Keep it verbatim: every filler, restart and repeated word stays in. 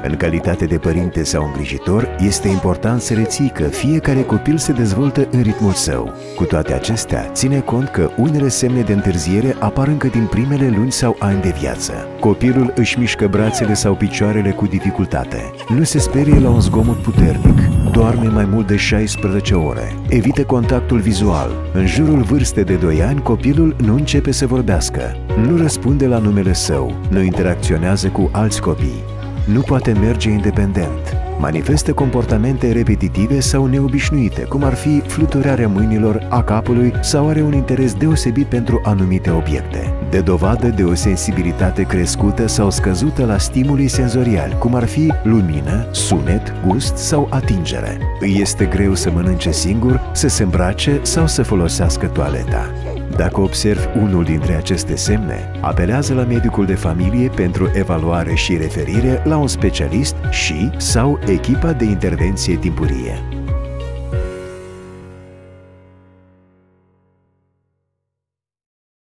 În calitate de părinte sau îngrijitor, este important să reții că fiecare copil se dezvoltă în ritmul său. Cu toate acestea, ține cont că unele semne de întârziere apar încă din primele luni sau ani de viață. Copilul își mișcă brațele sau picioarele cu dificultate. Nu se sperie la un zgomot puternic. Doarme mai mult de șaisprezece ore. Evită contactul vizual. În jurul vârstei de doi ani, copilul nu începe să vorbească. Nu răspunde la numele său. Nu interacționează cu alți copii. Nu poate merge independent. Manifestă comportamente repetitive sau neobișnuite, cum ar fi fluturarea mâinilor, a capului sau are un interes deosebit pentru anumite obiecte. Dă dovadă de o sensibilitate crescută sau scăzută la stimulii senzoriali, cum ar fi lumină, sunet, gust sau atingere. Îi este greu să mănânce singur, să se îmbrace sau să folosească toaleta. Dacă observi unul dintre aceste semne, apelează la medicul de familie pentru evaluare și referire la un specialist și sau echipa de intervenție timpurie.